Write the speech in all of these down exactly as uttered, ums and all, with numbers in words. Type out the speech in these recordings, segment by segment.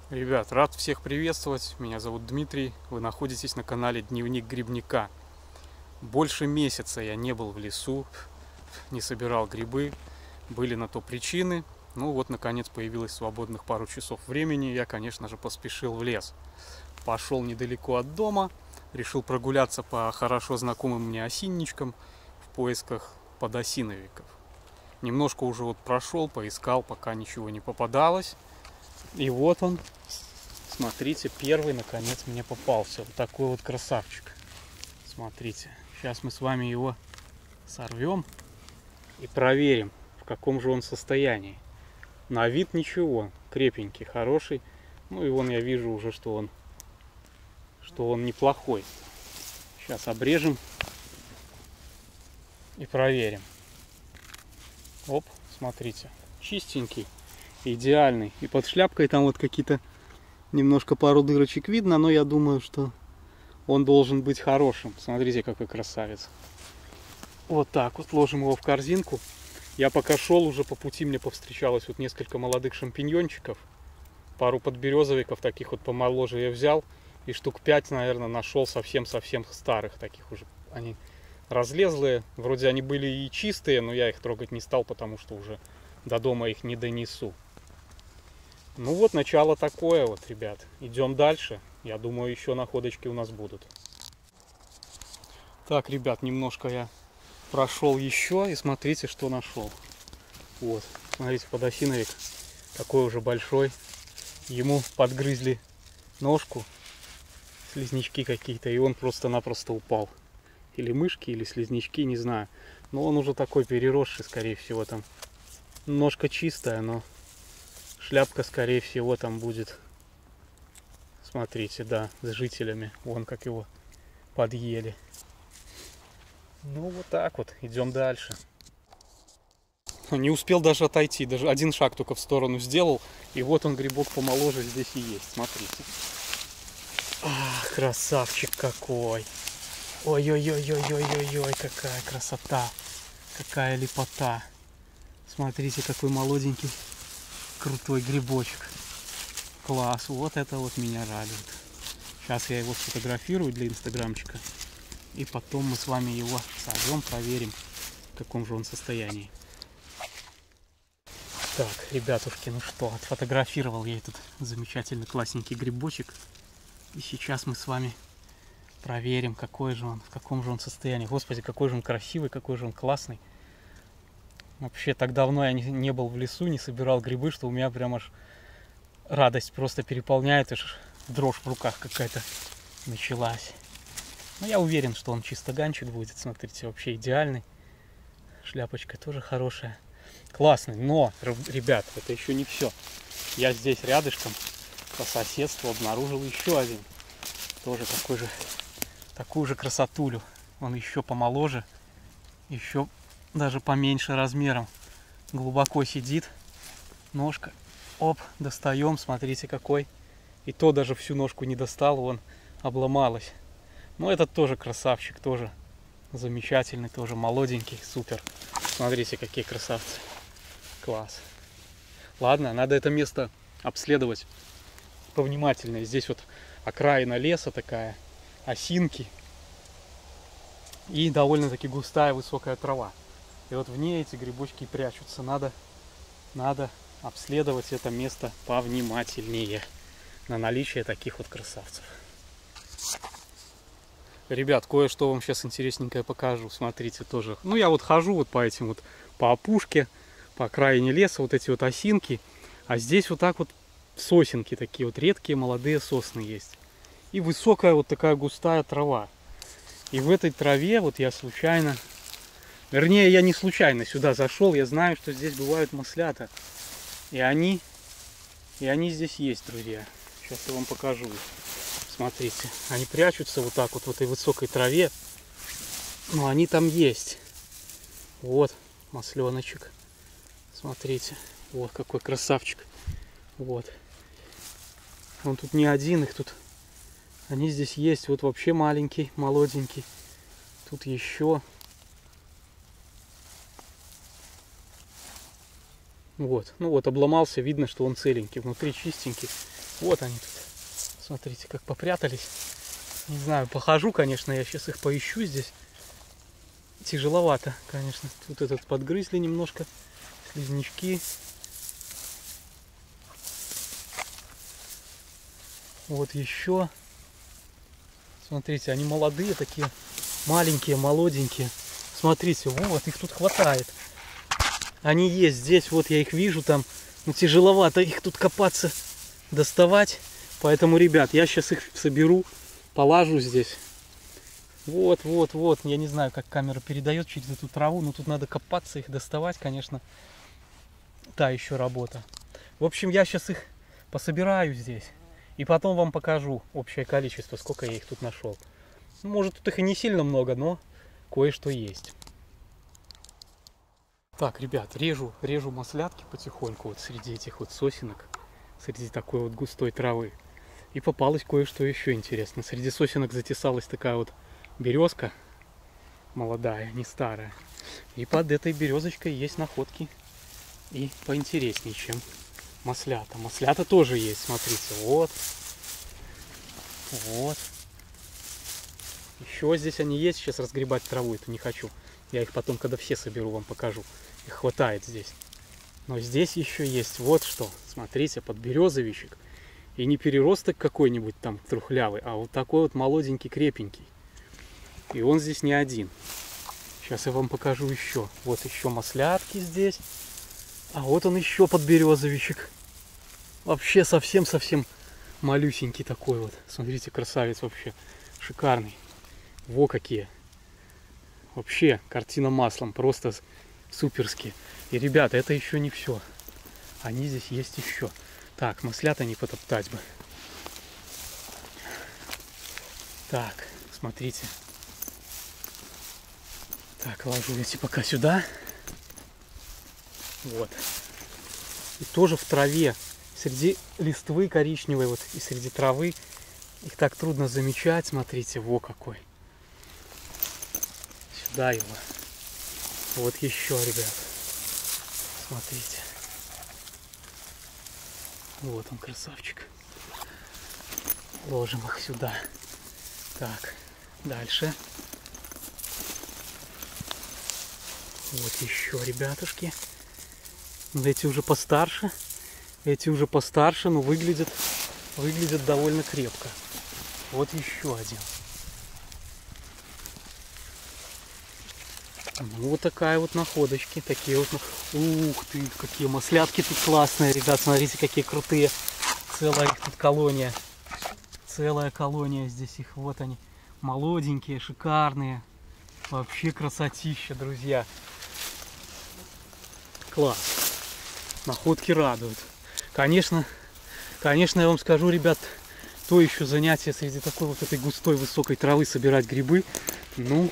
Ребят, рад всех приветствовать. Меня зовут Дмитрий. Вы находитесь на канале Дневник Грибника. Больше месяца я не был в лесу, не собирал грибы. Были на то причины. Ну вот, наконец, появилось свободных пару часов времени. Я, конечно же, поспешил в лес. Пошел недалеко от дома. Решил прогуляться по хорошо знакомым мне осинничкам в поисках подосиновиков. Немножко уже вот прошел, поискал, пока ничего не попадалось. И вот он, смотрите, первый наконец мне попался. Вот такой вот красавчик. Смотрите, сейчас мы с вами его сорвем и проверим, в каком же он состоянии. На вид ничего, крепенький, хороший. Ну и вон я вижу уже, что он, что он неплохой. Сейчас обрежем и проверим. Оп, смотрите, чистенький. Идеальный. И под шляпкой там вот какие-то немножко пару дырочек видно, но я думаю, что он должен быть хорошим. Смотрите, какой красавец. Вот так вот ложим его в корзинку. Я пока шел, уже по пути мне повстречалось вот несколько молодых шампиньончиков. Пару подберезовиков таких вот помоложе я взял. И штук пять, наверное, нашел совсем-совсем старых таких уже. Они разлезлые. Вроде они были и чистые, но я их трогать не стал, потому что уже до дома их не донесу. Ну вот, начало такое вот, ребят. Идем дальше. Я думаю, еще находочки у нас будут. Так, ребят, немножко я прошел еще. И смотрите, что нашел. Вот, смотрите, подосиновик. Такой уже большой. Ему подгрызли ножку. Слизнячки какие-то. И он просто-напросто упал. Или мышки, или слизнячки, не знаю. Но он уже такой переросший, скорее всего, там. Ножка чистая, но шляпка, скорее всего, там будет. Смотрите, да, с жителями. Вон как его подъели. Ну, вот так вот. Идем дальше. Не успел даже отойти. Даже один шаг только в сторону сделал. И вот он, грибок помоложе, здесь и есть. Смотрите. Ах, красавчик какой. Ой-ой-ой-ой-ой-ой-ой, какая красота. Какая лепота. Смотрите, какой молоденький, крутой грибочек. Класс, вот это вот меня радует. Сейчас я его сфотографирую для инстаграмчика. И потом мы с вами его сорвем, проверим, в каком же он состоянии. Так, ребятушки, ну что, отфотографировал я этот замечательный, классненький грибочек. И сейчас мы с вами проверим, какой же он, в каком же он состоянии. Господи, какой же он красивый, какой же он классный. Вообще, так давно я не, не был в лесу, не собирал грибы, что у меня прям аж радость просто переполняет, аж дрожь в руках какая-то началась. Но я уверен, что он чистоганчик будет, смотрите, вообще идеальный. Шляпочка тоже хорошая. Классный, но, ребят, это еще не все. Я здесь рядышком по соседству обнаружил еще один. Тоже такой же, такую же красотулю. Он еще помоложе, еще даже поменьше размером. Глубоко сидит. Ножка. Оп, достаем. Смотрите какой. И то даже всю ножку не достал, вон обломалась. Но этот тоже красавчик, тоже замечательный, тоже молоденький, супер. Смотрите, какие красавцы. Класс. Ладно, надо это место обследовать повнимательнее. Здесь вот окраина леса такая, осинки. И довольно-таки густая высокая трава. И вот в ней эти грибочки прячутся. Надо, надо обследовать это место повнимательнее на наличие таких вот красавцев. Ребят, кое-что вам сейчас интересненькое покажу. Смотрите, тоже. Ну, я вот хожу вот по этим вот, по опушке, по окраине леса, вот эти вот осинки. А здесь вот так вот сосенки такие вот, редкие молодые сосны есть. И высокая вот такая густая трава. И в этой траве вот я случайно... Вернее, я не случайно сюда зашел. Я знаю, что здесь бывают маслята. И они... И они здесь есть, друзья. Сейчас я вам покажу. Смотрите. Они прячутся вот так вот в этой высокой траве. Но они там есть. Вот масленочек. Смотрите. Вот какой красавчик. Вот. Он тут не один, их тут... Они здесь есть. Вот вообще маленький, молоденький. Тут еще... Вот, ну вот, обломался, видно, что он целенький, внутри чистенький. Вот они тут, смотрите, как попрятались. Не знаю, похожу, конечно, я сейчас их поищу здесь. Тяжеловато, конечно. Тут этот подгрызли немножко, слизнячки. Вот еще. Смотрите, они молодые такие, маленькие, молоденькие. Смотрите, вот, их тут хватает. Они есть здесь, вот я их вижу там. Но тяжеловато их тут копаться, доставать. Поэтому, ребят, я сейчас их соберу, положу здесь. Вот, вот, вот. Я не знаю, как камера передает через эту траву, но тут надо копаться, их доставать, конечно. Та еще работа. В общем, я сейчас их пособираю здесь. И потом вам покажу общее количество, сколько я их тут нашел. Может, тут их и не сильно много, но кое-что есть. Так, ребят, режу, режу маслятки потихоньку вот среди этих вот сосенок, среди такой вот густой травы. И попалось кое-что еще интересно. Среди сосенок затесалась такая вот березка молодая, не старая. И под этой березочкой есть находки и поинтереснее, чем маслята. Маслята тоже есть, смотрите, вот. Вот. Еще здесь они есть, сейчас разгребать траву это не хочу. Я их потом, когда все соберу, вам покажу. Их хватает здесь. Но здесь еще есть вот что. Смотрите, подберезовичек. И не переросток какой-нибудь там трухлявый, а вот такой вот молоденький, крепенький. И он здесь не один. Сейчас я вам покажу еще. Вот еще маслятки здесь. А вот он еще подберезовичек. Вообще совсем-совсем малюсенький такой вот. Смотрите, красавец вообще. Шикарный. Во какие. Вообще картина маслом. Просто суперски. И, ребята, это еще не все. Они здесь есть еще. Так, маслята не потоптать бы. Так, смотрите. Так, ложу эти пока сюда. Вот. И тоже в траве. Среди листвы коричневой вот и среди травы. Их так трудно замечать. Смотрите, во какой. Сюда его. Вот еще, ребят. Смотрите. Вот он, красавчик. Ложим их сюда. Так, дальше. Вот еще, ребятушки. Эти уже постарше. Эти уже постарше, но выглядят, выглядят довольно крепко. Вот еще один. Ну, вот такая вот находочки. Такие вот. Ух ты, какие маслятки тут классные, ребят. Смотрите, какие крутые. Целая их тут колония. Целая колония здесь их. Вот они. Молоденькие, шикарные. Вообще красотища, друзья. Класс. Находки радуют. Конечно, конечно, я вам скажу, ребят, то еще занятие среди такой вот этой густой высокой травы собирать грибы. Ну,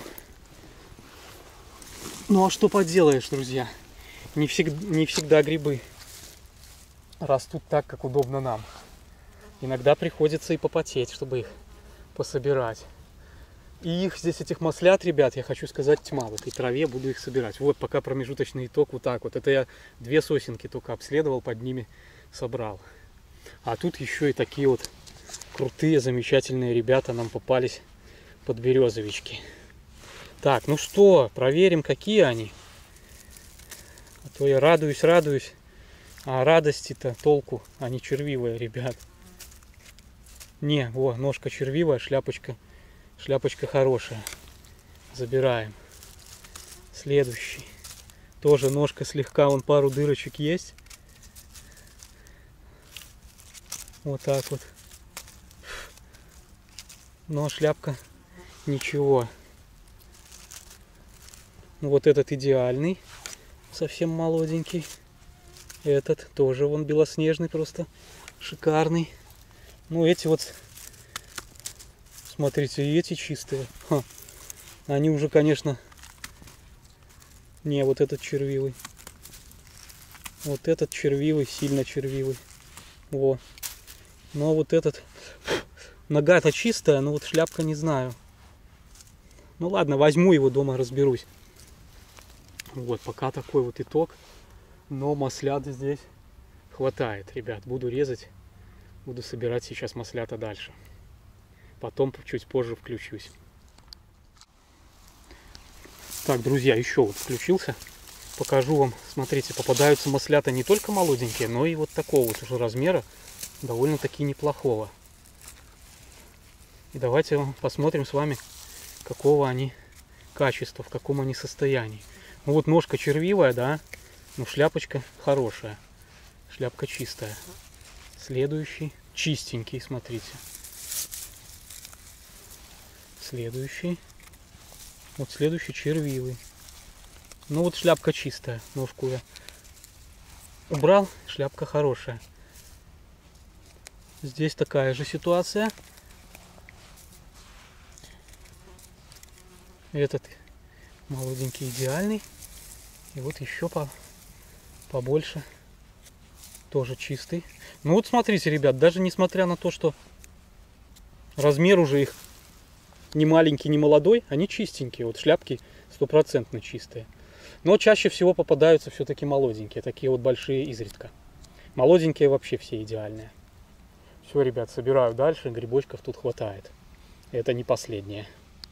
ну а что поделаешь, друзья? Не всегда, не всегда грибы растут так, как удобно нам. Иногда приходится и попотеть, чтобы их пособирать. И их здесь, этих маслят, ребят, я хочу сказать, тьма. В этой траве буду их собирать. Вот пока промежуточный итог вот так вот. Это я две сосенки только обследовал, под ними собрал. А тут еще и такие вот крутые, замечательные ребята нам попались, подберезовички. Так, ну что, проверим, какие они. А то я радуюсь, радуюсь. А радости-то толку, они червивые, ребят. Не, о, ножка червивая, шляпочка. Шляпочка хорошая. Забираем. Следующий. Тоже ножка слегка, вон пару дырочек есть. Вот так вот. Но шляпка ничего. Вот этот идеальный. Совсем молоденький. Этот тоже вон белоснежный, просто шикарный. Ну эти вот, смотрите, и эти чистые. Ха. Они уже, конечно, не, вот этот червивый. Вот этот червивый, сильно червивый. Во. Но вот этот, нога-то чистая, но вот шляпка не знаю. Ну ладно, возьму его дома, разберусь. Вот, пока такой вот итог. Но маслят здесь хватает, ребят. Буду резать, буду собирать сейчас маслята дальше. Потом чуть позже включусь. Так, друзья, еще вот включился. Покажу вам. Смотрите, попадаются маслята не только молоденькие, но и вот такого вот уже размера, довольно-таки неплохого. И давайте посмотрим с вами, какого они качества, в каком они состоянии. Ну вот ножка червивая, да, но шляпочка хорошая. Шляпка чистая. Следующий чистенький, смотрите. Следующий. Вот следующий червивый. Ну вот шляпка чистая. Ножку я убрал, шляпка хорошая. Здесь такая же ситуация. Этот молоденький идеальный. И вот еще по, побольше. Тоже чистый. Ну вот смотрите, ребят, даже несмотря на то, что размер уже их не маленький, не молодой, они чистенькие. Вот шляпки стопроцентно чистые. Но чаще всего попадаются все-таки молоденькие. Такие вот большие изредка. Молоденькие вообще все идеальные. Все, ребят, собираю дальше. Грибочков тут хватает. Это не последнее.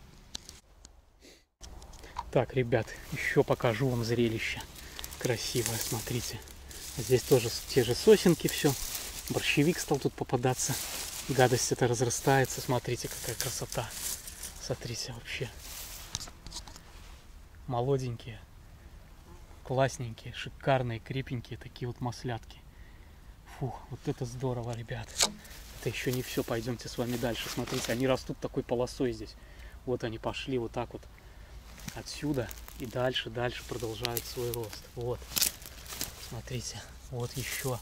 Так, ребят, еще покажу вам зрелище. Красивое, смотрите. Здесь тоже те же сосенки, все. Борщевик стал тут попадаться. Гадость это разрастается. Смотрите, какая красота. Смотрите, вообще. Молоденькие. Классненькие, шикарные, крепенькие такие вот маслятки. Фух, вот это здорово, ребят. Это еще не все. Пойдемте с вами дальше. Смотрите, они растут такой полосой здесь. Вот они пошли вот так вот отсюда и дальше, дальше продолжают свой рост. Вот. Смотрите, вот еще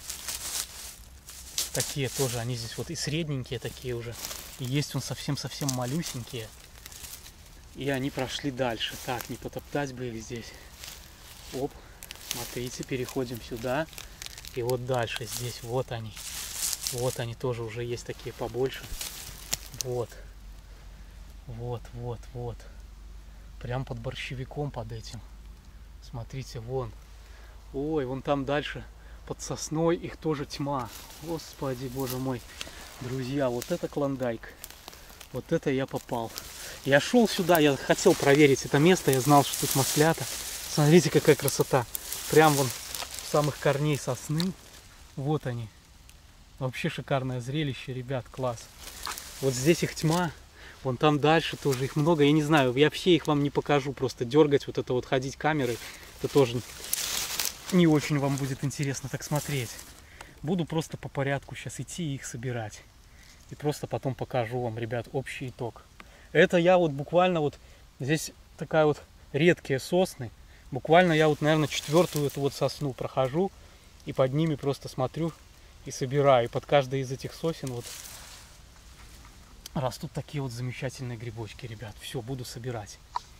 такие тоже, они здесь вот и средненькие такие уже, и есть он совсем-совсем малюсенькие, и они прошли дальше. Так, не потоптать бы их здесь. Оп, смотрите, переходим сюда, и вот дальше здесь, вот они, вот они тоже уже есть такие побольше, вот, вот, вот, вот, прям под борщевиком под этим, смотрите, вон. Ой, вон там дальше, под сосной, их тоже тьма. Господи, боже мой. Друзья, вот это клондайк. Вот это я попал. Я шел сюда, я хотел проверить это место, я знал, что тут маслята. Смотрите, какая красота. Прям вон с самых корней сосны. Вот они. Вообще шикарное зрелище, ребят, класс. Вот здесь их тьма. Вон там дальше тоже их много. Я не знаю, я все их вам не покажу. Просто дергать, вот это вот ходить камерой, это тоже не очень вам будет интересно так смотреть. Буду просто по порядку сейчас идти и их собирать. И просто потом покажу вам, ребят, общий итог. Это я вот буквально вот, здесь такая вот редкие сосны. Буквально я вот, наверное, четвертую эту вот сосну прохожу. И под ними просто смотрю и собираю. И под каждой из этих сосен вот растут такие вот замечательные грибочки, ребят. Все, буду собирать.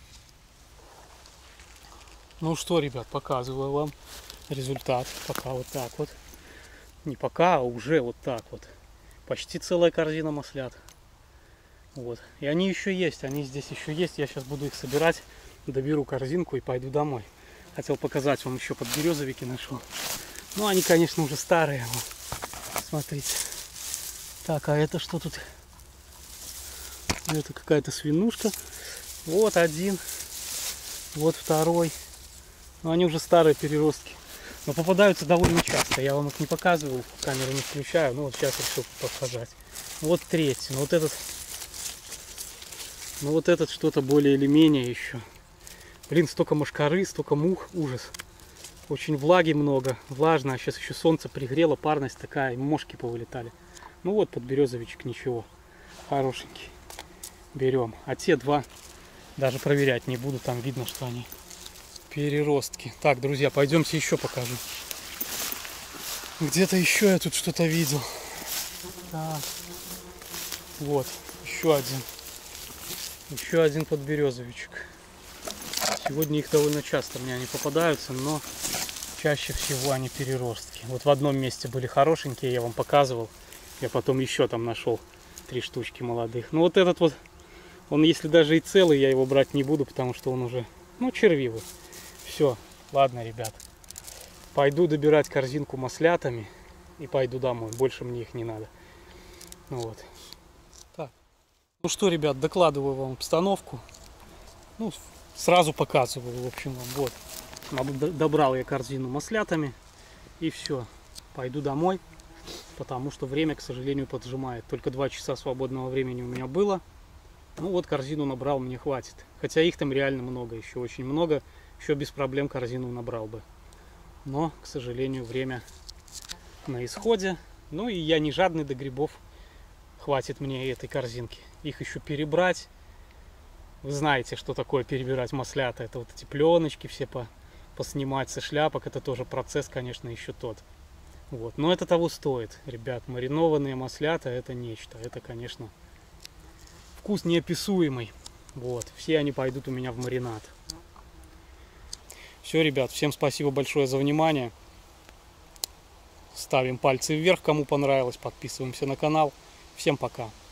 Ну что, ребят, показываю вам результат. Пока вот так вот. Не пока, а уже вот так вот. Почти целая корзина маслят. Вот. И они еще есть, они здесь еще есть. Я сейчас буду их собирать, доберу корзинку и пойду домой. Хотел показать вам, еще подберезовики нашел. Ну, они, конечно, уже старые. Вот. Смотрите. Так, а это что тут? Это какая-то свинушка. Вот один. Вот второй. Но они уже старые переростки. Но попадаются довольно часто. Я вам их не показывал, камеру не включаю. Ну вот сейчас решил показать. Вот третий. Ну вот этот. Ну вот этот что-то более или менее еще. Блин, столько мошкары, столько мух. Ужас. Очень влаги много. Влажно. А сейчас еще солнце пригрело. Парность такая. И мошки повылетали. Ну вот подберезовичек, ничего. Хорошенький. Берем. А те два даже проверять не буду. Там видно, что они переростки. Так, друзья, пойдемте еще покажу. Где-то еще я тут что-то видел. Так. Вот, еще один. Еще один подберезовичек. Сегодня их довольно часто мне они попадаются, но чаще всего они переростки. Вот в одном месте были хорошенькие, я вам показывал. Я потом еще там нашел три штучки молодых. Ну вот этот вот, он если даже и целый, я его брать не буду, потому что он уже, ну, червивый. Все, ладно, ребят. Пойду добирать корзинку маслятами и пойду домой. Больше мне их не надо. Ну вот. Так. Ну что, ребят, докладываю вам обстановку. Ну, сразу показываю, в общем, вам. Вот. Добрал я корзину маслятами. И все. Пойду домой. Потому что время, к сожалению, поджимает. Только два часа свободного времени у меня было. Ну вот, корзину набрал, мне хватит. Хотя их там реально много, еще очень много. Еще без проблем корзину набрал бы. Но, к сожалению, время на исходе. Ну и я не жадный до грибов. Хватит мне этой корзинки. Их еще перебрать. Вы знаете, что такое перебирать маслята. Это вот эти пленочки все по, поснимать со шляпок. Это тоже процесс, конечно, еще тот. Вот. Но это того стоит, ребят. Маринованные маслята — это нечто. Это, конечно, вкус неописуемый. Вот. Все они пойдут у меня в маринад. Все, ребят, всем спасибо большое за внимание. Ставим пальцы вверх, кому понравилось. Подписываемся на канал. Всем пока.